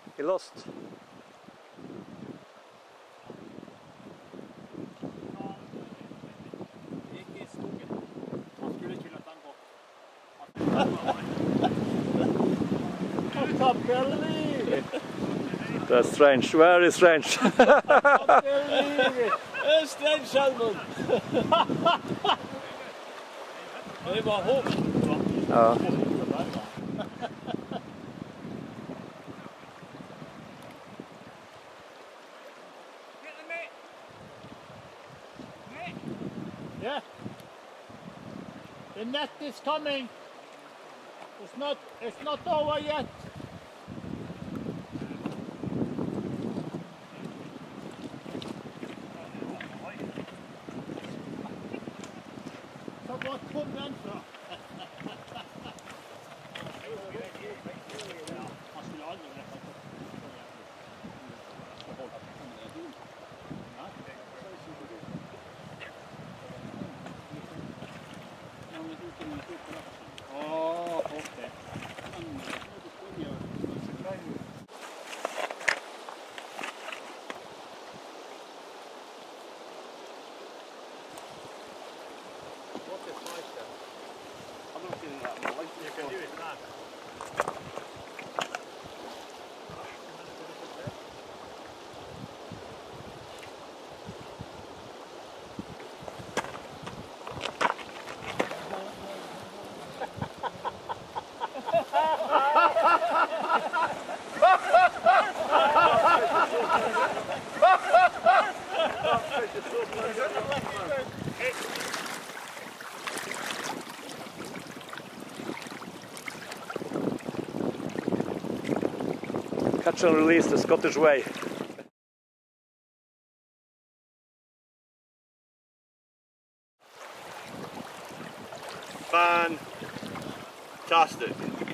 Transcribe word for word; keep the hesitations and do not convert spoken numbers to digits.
He lost. That's strange, very strange. That's strange, Salmon. Det var hopp. Ja. Yeah. The net is coming. It's not it's not over yet. Så vad kom den fra? Man skulle aldri rett Åh, okej. You can do it now. Catch and release the Scottish way. Fantastic.